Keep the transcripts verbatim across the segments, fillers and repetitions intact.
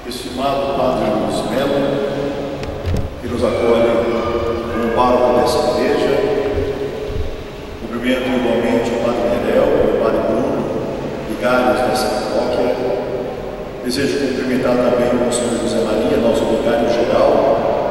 estimado Padre Luiz Melo, que nos acolhe como pároco dessa igreja. Cumprimento igualmente o Padre Nerel, o Padre Bruno, vigários dessa paróquia. Desejo cumprimentar também o Monsenhor José Maria, nosso vigário geral,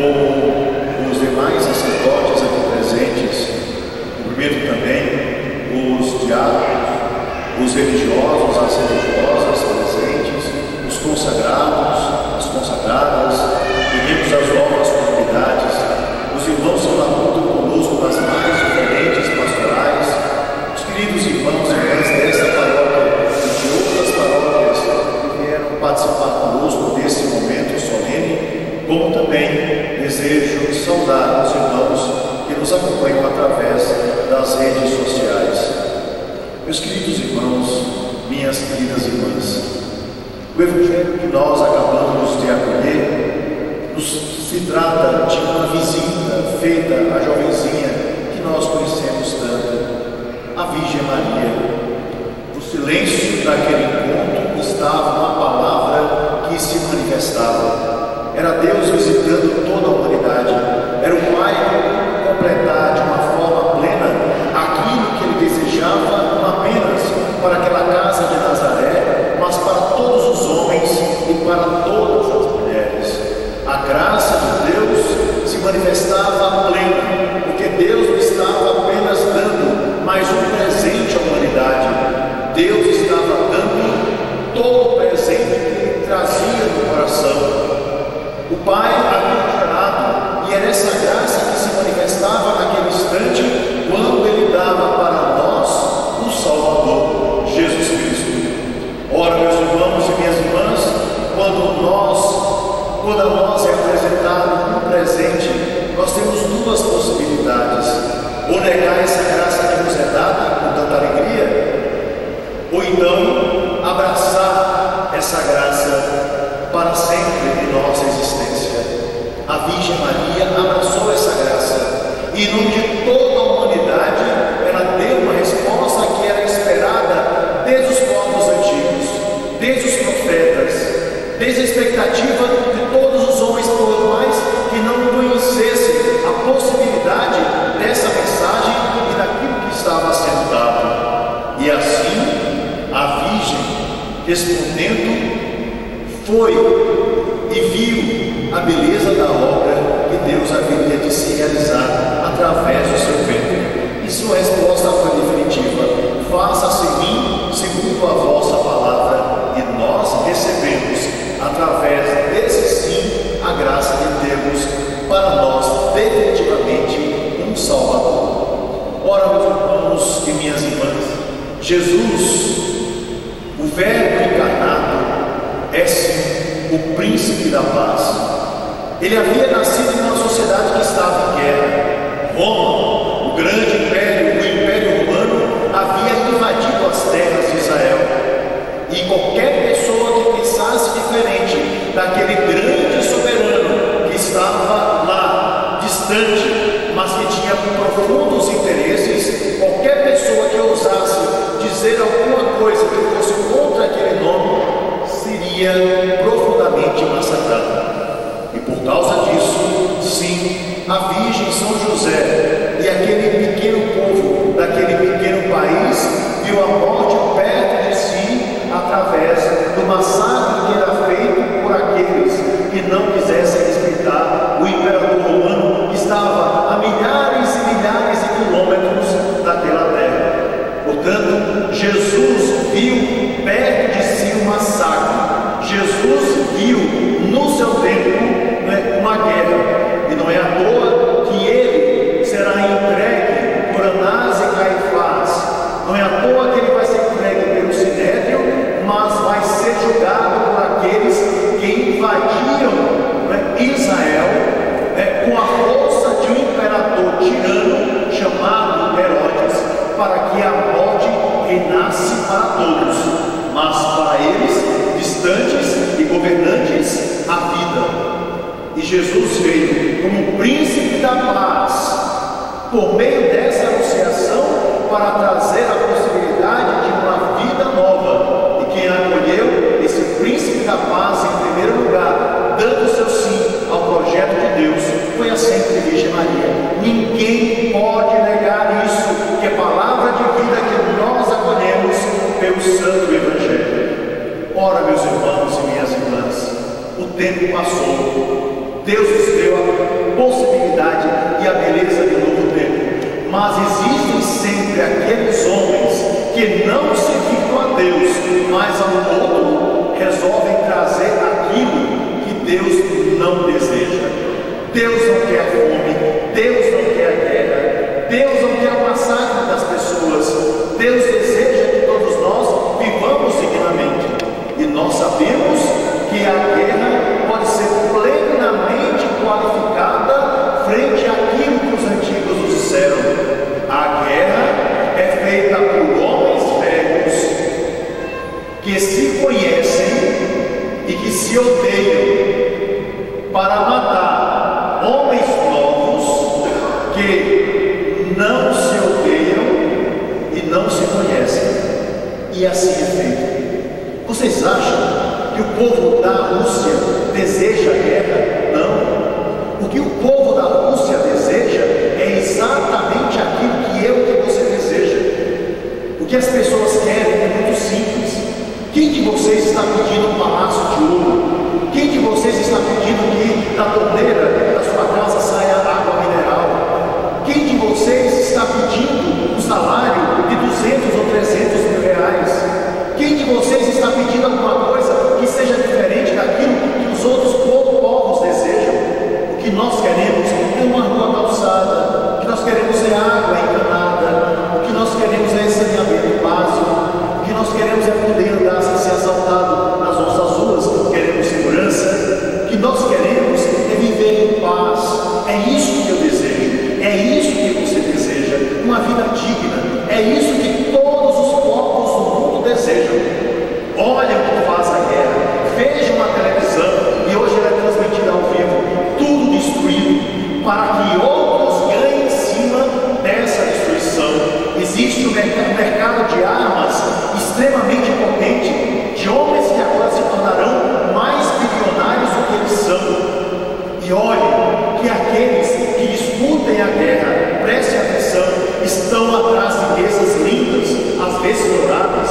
como os demais sacerdotes aqui presentes. Cumprimento também os diáconos, os religiosos, as religiosas presentes, os consagrados, as consagradas, pedimos as novas comunidades, os irmãos que labutam conosco nas mais diferentes pastorais, os queridos irmãos e irmãs desta paróquia e de outras paróquias que vieram participar conosco desse momento solene, como também desejo saudar os irmãos que nos acompanham através das redes sociais. Meus queridos irmãos, minhas queridas irmãs, o Evangelho que nós acabamos de acolher nos, se trata de uma visita feita à jovenzinha que nós conhecemos tanto, a Virgem Maria. No silêncio daquele encontro estava uma palavra que se manifestava. Era Deus visitando toda a humanidade. Era o Pai completar de uma forma plena aquilo que Ele desejava, não apenas para aquela casa de Nazaré, mas para todos os homens e para todas as mulheres. A graça de Deus se manifestava plena, porque Deus não estava apenas dando mais um presente à humanidade. Deus estava dando todo o presente que Ele trazia no coração. O Pai havia gerado, e era essa graça que se manifestava naquele instante, quando Ele dava para nós o Salvador, Jesus Cristo. Ora, meus irmãos e minhas irmãs, quando nós, quando a nós é apresentado um presente, nós temos duas possibilidades: ou negar essa graça que nos é dada com tanta alegria, ou então abraçar essa graça para sempre em nossa existência. A Virgem Maria abraçou essa graça e, em nome de toda a humanidade, ela deu uma resposta que era esperada desde os povos antigos, desde os profetas, desde a expectativa de todos os homens, por mais que não conhecessem a possibilidade dessa mensagem e daquilo que estava sendo dado. E assim, a Virgem, respondendo, foi e viu a beleza da obra que Deus haveria de se realizar através do seu ventre. E sua resposta foi definitiva: faça-se em mim segundo a vossa palavra. E nós recebemos, através desse sim, a graça de Deus para nós definitivamente um Salvador. Ora, meus irmãos e minhas irmãs, Jesus, o Verbo encarnado, é sim o príncipe da paz. Ele havia nascido em uma sociedade que estava em guerra. Roma, o grande império, o império romano, havia invadido as terras de Israel. E qualquer pessoa que pensasse diferente daquele grande soberano que estava lá, distante, mas que tinha profundos interesses, qualquer pessoa que ousasse dizer alguma coisa que fosse contra aquele nome, seria profundamente massacrada. E por causa disso, sim, a Virgem São José e aquele pequeno povo daquele pequeno país viu a morte perto de si através do massacre que era feito por aqueles que não quisessem respeitar o imperador romano, que estava a milhares e milhares de quilômetros daquela terra. Portanto, Jesus viu perto de si o massacre. Jesus viu no seu tempo, né, uma guerra, e não é à toa que ele será entregue por Anás e Caifás. Não é à toa que ele vai ser entregue pelo Sinédrio, mas vai ser julgado por aqueles que invadiram, né, Israel, né, com a força de um imperador tirano chamado Herodes, para que a morte reinasse para todos, mas para eles, distantes e governantes, a vida. E Jesus veio como príncipe da paz, por meio dessa anunciação, para trazer a possibilidade de uma vida nova. E quem acolheu esse príncipe da paz em primeiro tempo passou, Deus nos deu a possibilidade e a beleza de um novo tempo, mas existem sempre aqueles homens que não se ficam a Deus, mas ao outro resolvem trazer aquilo que Deus não deseja. Deus não quer a fome, Deus não quer a guerra, Deus não quer o massacre das pessoas. Deus deseja que todos nós vivamos dignamente, e nós sabemos que a guerra pode ser plenamente qualificada frente àquilo que os antigos nos disseram. A guerra é feita por homens velhos que se conhecem e que se odeiam, para matar homens novos que não se odeiam e não se conhecem. E assim é feito. Vocês acham que o povo da Rússia deseja guerra? Não. O que o povo da Rússia deseja é exatamente aquilo que eu e você deseja. O que as pessoas querem é muito simples. Quem de vocês está pedindo um palácio de ouro? Quem de vocês está pedindo que da torneira da sua casa saia água mineral? Quem de vocês está pedindo um salário de duzentos ou trezentos mil reais? Quem de vocês está pedindo alguma coisa que seja diferente daquilo que os outros povos desejam? O que nós queremos é uma rua calçada, o que nós queremos é água encanada, o que nós queremos é saneamento básico, o que nós queremos é poder andar sem ser assaltado nas nossas ruas, queremos segurança, o que nós queremos é viver em paz. É isso que eu desejo, é isso que você deseja, uma vida digna, é isso que todos os povos do mundo desejam. Olha o que faz a guerra, vejam a televisão, e hoje ela é transmitida ao vivo, tudo destruído, para que outros ganhem em cima dessa destruição. Existe um mercado de armas extremamente potente, de homens que agora se tornarão mais bilionários do que eles são. E olhe que aqueles que disputem a guerra, preste atenção, estão atrás de mesas lindas, às vezes douradas,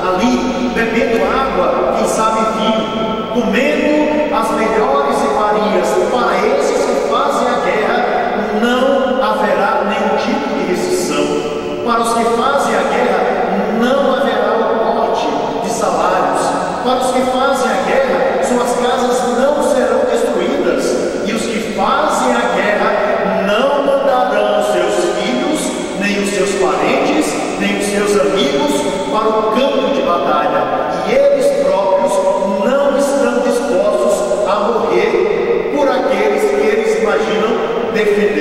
ali bebendo água, quem sabe vinho, comendo as melhores iguarias. Para esses que fazem a guerra, não haverá nenhum tipo de restrição. Para os que fazem a guerra, não haverá o corte de salários. Para os que fazem a guerra, suas casas não serão destruídas. E os que fazem a guerra não mandarão os seus filhos, nem os seus parentes, nem os seus amigos para o campo de batalha. E eles próprios não estão dispostos a morrer por aqueles que eles imaginam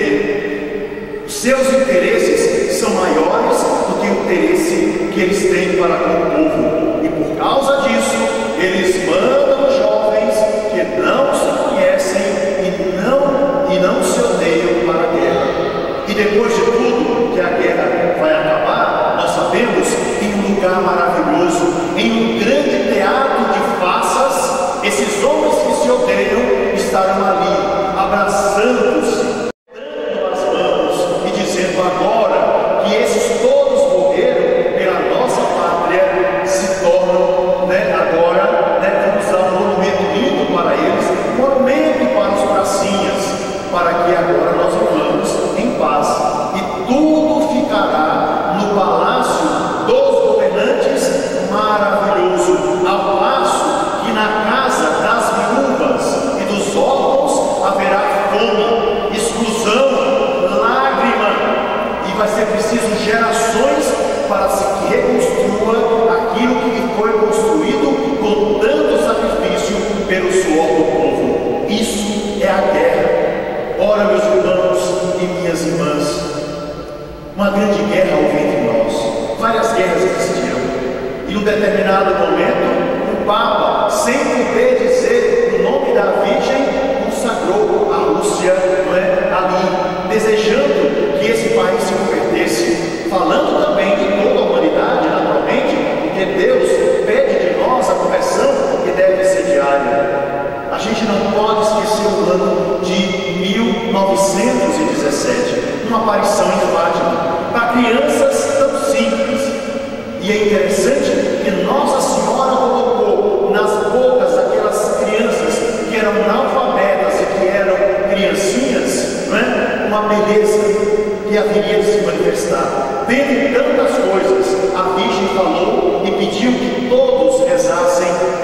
defender. Os seus interesses são maiores do que o interesse que eles têm para com o povo. E por causa disso, eles mandam jovens que não se conhecem e não, e não se odeiam para a guerra. E depois de tudo que a guerra vai acabar, nós sabemos, em um lugar maravilhoso, em um grande teatro de faças, esses homens que se odeiam estarão ali, abraçando-se, dando as mãos e dizendo: agora que esses todos morreram pela nossa pátria, se tornam, né, agora, né, vamos dar um monumento lindo para eles, um monumento para os pracinhas, para que agora nós vivamos em paz. E tudo ficará no palácio dos governantes maravilhoso, ao passo que na casa das viúvas e dos órfãos haverá fome, exclusão, lágrima, e vai ser preciso gerações para se que reconstrua aquilo que foi construído com tanto sacrifício pelo suor do povo. Isso é a guerra. Ora, meus irmãos e minhas irmãs, uma grande guerra houve entre nós. Várias guerras existiram. E num determinado momento, o Papa, sem poder dizer o nome da Virgem, consagrou a Rússia, não é, ali, desejando que esse país se convertesse, falando também de toda a humanidade, naturalmente, porque Deus pede de nós a conversão que deve ser diária. A gente não pode esquecer o ano de mil novecentos e dezessete, uma aparição em Fátima, para crianças tão simples. E é interessante que Nossa Senhora colocou nas bocas daquelas crianças que eram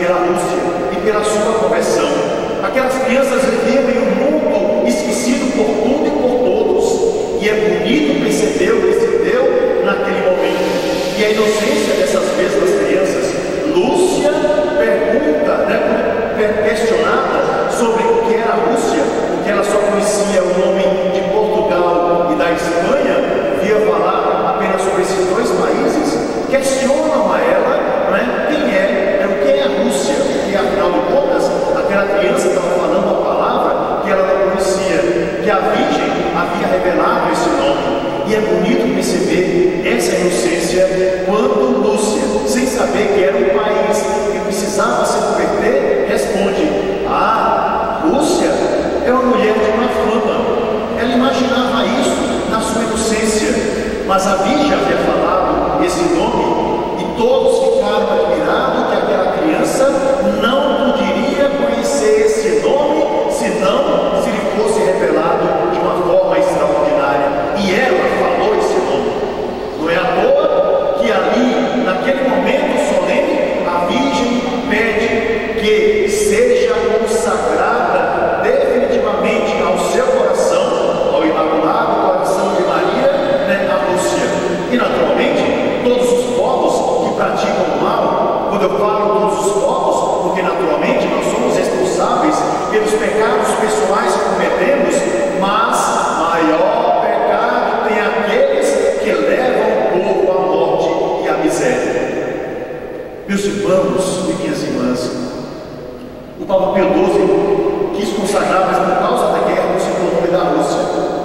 pela Rússia e pela sua conversão. Aquelas crianças viviam em um mundo esquecido por tudo e por todos, e é bonito perceber o que se deu naquele momento. E a inocência dessas mesmas crianças, Lúcia pergunta, né, questionada sobre o que era a Rússia, porque ela só conhecia o nome de Portugal e da Espanha, via falar apenas sobre esses dois países, questionam a ela, né, quem é, é o que é a Rússia, porque afinal de contas, aquela criança estava falando uma palavra que ela não conhecia, que a Virgem havia revelado esse nome. E é bonito perceber essa inocência quando Lúcia, sem saber que era um país que precisava se converter, responde: ah, Lúcia é uma mulher de má fama. Ela imaginava isso na sua inocência, mas a Virgem havia falado esse nome e todos ficaram admirados que aquela criança não poderia conhecer esse nome senão se lhe fosse revelado de uma forma extraordinária. E ela falou esse nome. Não é à toa que ali, naquele momento solene, a Virgem pede que seja consagrada definitivamente ao seu coração, ao Imaculado Coração de Maria, né, a Rússia. E naturalmente, todos os povos que praticam o mal, quando eu falo todos os povos, porque naturalmente nós somos responsáveis pelos pecados pessoais que cometemos, mas maior pecado tem aqueles que levam o povo à morte e à miséria. Meus irmãos e minhas irmãs, o Papa Pio doze quis consagrar, mas por causa da guerra não se tornou da Rússia.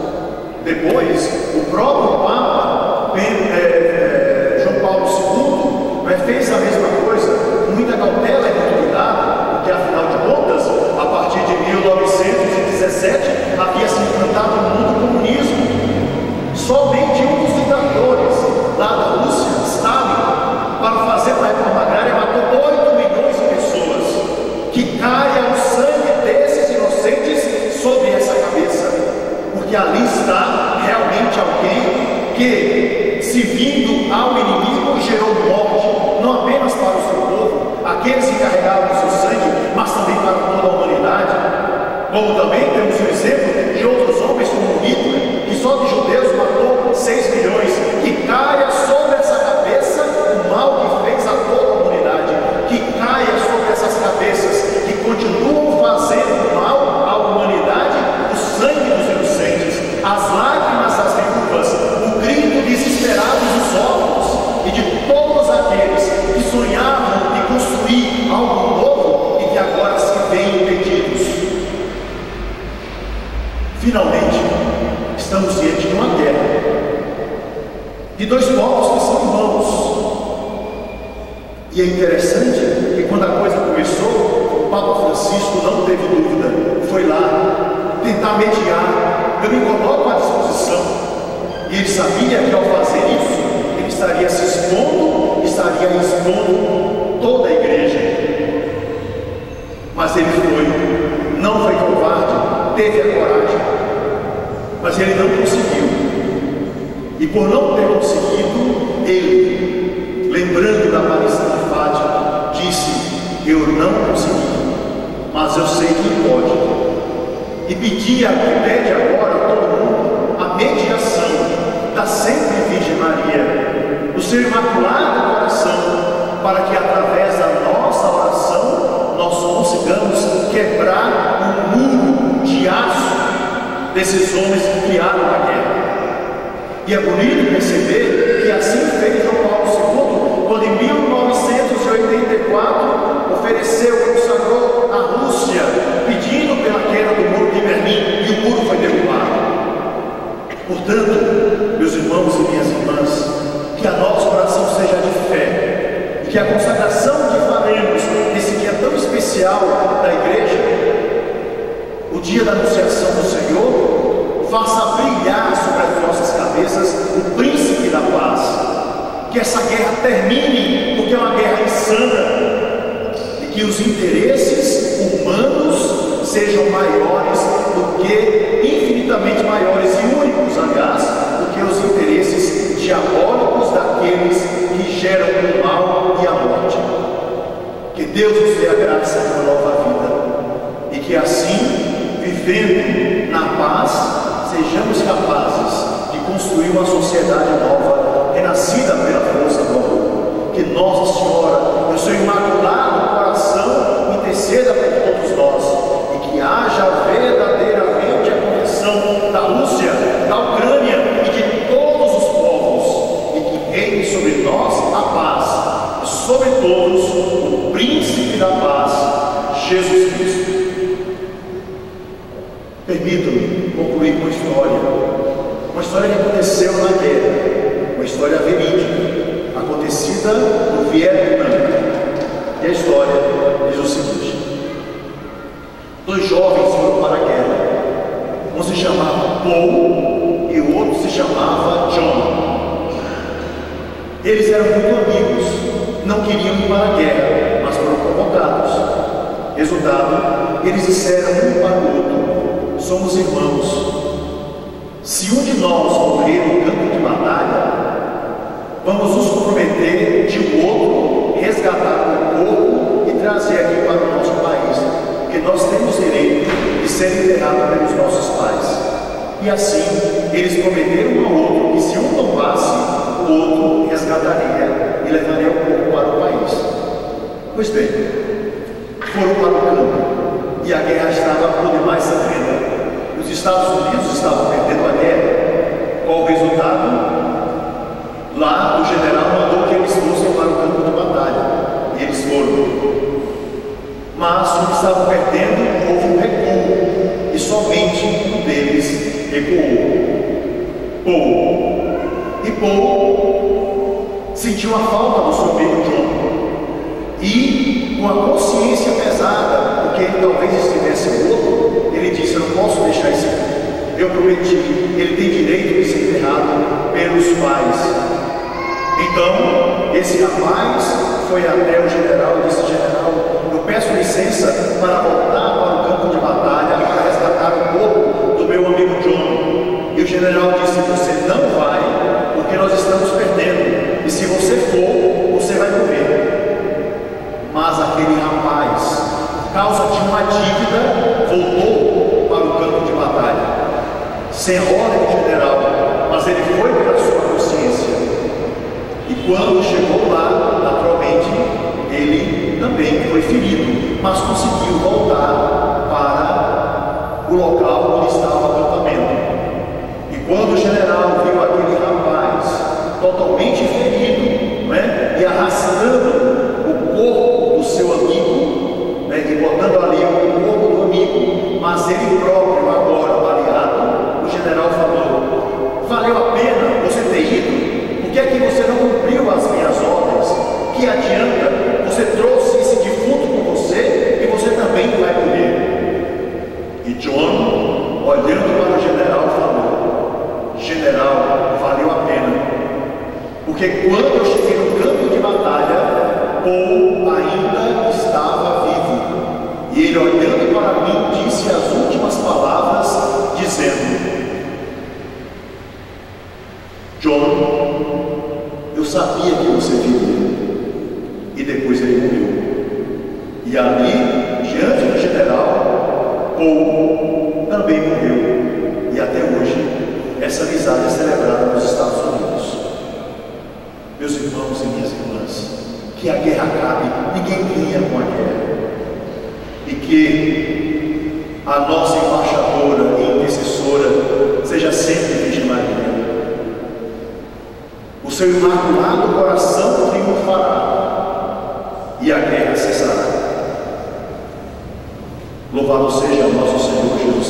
Depois, o próprio Papa é, é, João Paulo segundo né, fez a mesma coisa, com muita cautela e muito cuidado, porque afinal de contas, a partir de mil novecentos e dezessete havia se implantado no mundo o comunismo. Somente um dos ditadores lá da Rússia, Stalin, para fazer uma reforma agrária, matou oito milhões de pessoas. Que caia o sangue desses inocentes sobre essa cabeça, porque ali está realmente alguém que, se vindo ao inimigo, gerou morte, não apenas para o seu povo, aqueles que carregavam o seu sangue, mas também para toda a humanidade. Como também temos o exemplo de outros homens como Hitler, que só de judeus matou seis milhões. Que caia sobre essa cabeça o mal que fez a toda a humanidade, que caia sobre essas cabeças que continuam fazendo mal à humanidade o sangue dos inocentes, as lágrimas das viúvas, o grito desesperado dos órfãos e de todos aqueles que sonhavam em construir algo novo e que agora se veem impedidos. Finalmente, estamos diante de uma guerra de dois povos que são irmãos. E é interessante que quando a coisa começou, o Papa Francisco não teve dúvida, foi lá tentar mediar. Eu me coloco à disposição. E ele sabia que ao fazer isso, ele estaria se expondo, estaria expondo toda a igreja. Mas ele foi, não foi covarde, teve a coragem, mas ele não conseguiu. E por não ter conseguido, ele, lembrando da aparição de Fátima, disse: eu não consegui, mas eu sei que pode. E pedia, que pede agora a todo mundo, a mediação da sempre Virgem Maria, do seu imaculado coração, para que através da nossa oração nós consigamos quebrar o muro de aço desses homens que criaram a guerra. E é bonito perceber que assim fez João Paulo segundo, quando em mil novecentos e oitenta e quatro ofereceu, consagrou a Rússia, pedindo pela queda do muro de Berlim, e o muro foi derrubado. Portanto, meus irmãos e minhas irmãs, que a nossa oração seja de fé, e que a consagração que faremos nesse dia tão especial da igreja, o dia da anunciação do Senhor, faça brilhar sobre as nossas cabeças o príncipe da paz. Que essa guerra termine, porque é uma guerra insana, e que os interesses humanos sejam maiores do que, infinitamente maiores e únicos, aliás, do que os interesses diabólicos daqueles que geram o mal e a morte. Que Deus nos dê a graça de uma nova vida, e que assim, vivendo na paz, sejamos capazes de construir uma sociedade nova, renascida pela força do amor. Que Nossa Senhora, no seu imaculado coração, interceda por todos nós, e que haja verdadeiramente a conversão da Rússia, da Ucrânia e de todos os povos, e que reine sobre nós a paz, e sobre todos o Príncipe da paz, Jesus Cristo. Permitam-me concluir com uma história, uma história que aconteceu na guerra, uma história verídica, acontecida no Vietnã. E a história diz o seguinte: dois jovens foram para a guerra. Um se chamava Paul e o outro se chamava John. Eles eram muito amigos, não queriam ir para a guerra, mas foram convocados. Resultado, eles disseram um para o outro: somos irmãos. Se um de nós morrer no campo de batalha, vamos nos comprometer de o outro resgatar o corpo e trazer aqui para o nosso país, porque nós temos direito de ser enterrados pelos nossos pais. E assim, eles prometeram um ao outro que se um tomasse, o outro resgataria e levaria o corpo para o país. Pois bem, foram para o campo e a guerra estava por demais sangrenta. Os Estados Unidos estavam perdendo a guerra. Qual o resultado? Lá o general mandou que eles fossem para o campo de batalha, e eles foram. Mas como estavam perdendo, houve um recuo, e somente um deles recuou. Paul. E Paul sentiu a falta do seu amigo John, e com a consciência pesada, porque ele talvez estivesse morto, ele disse: eu não posso deixar esse corpo. Eu prometi, ele tem direito de ser enterrado pelos pais. Então, esse rapaz foi até o general e disse: general, eu peço licença para voltar para o campo de batalha para resgatar o corpo do meu amigo John. E o general disse: você não vai, porque nós estamos perdendo, e se você for, você vai morrer. Mas aquele rapaz, por causa de uma dívida, voltou para o campo de batalha, sem ordem do general, mas ele foi pela sua consciência. E quando chegou lá, naturalmente, ele também foi ferido, mas conseguiu voltar para o local onde estava o acampamento. E quando o general viu aquele rapaz totalmente ferido, né, e arrastando o corpo do seu amigo, né, e botando ali o corpo do amigo, mas ele próprio agora baleado, o general falou: valeu a pena você ter ido? Por que é que você não cumpriu as minhas ordens? Que adianta? Você trouxe esse defunto com você e você também vai morrer. E John, olhando para o general, falou: general, valeu a pena, porque quando eu cheguei no campo de batalha, Paul ainda estava vivo, e ele, olhando para mim, disse as últimas palavras, dizendo: John, eu sabia que você viria. E depois ele morreu. E ali, diante do general, Paul também morreu. E até hoje, essa amizade é celebrada nos Estados Unidos. Meus irmãos e minhas irmãs, que a guerra acabe, ninguém ganha com a guerra. E que a nossa embaixadora e intercessora seja sempre Virgem Maria. O seu imaculado coração triunfará e a guerra cessará. Louvado seja nosso Senhor Jesus.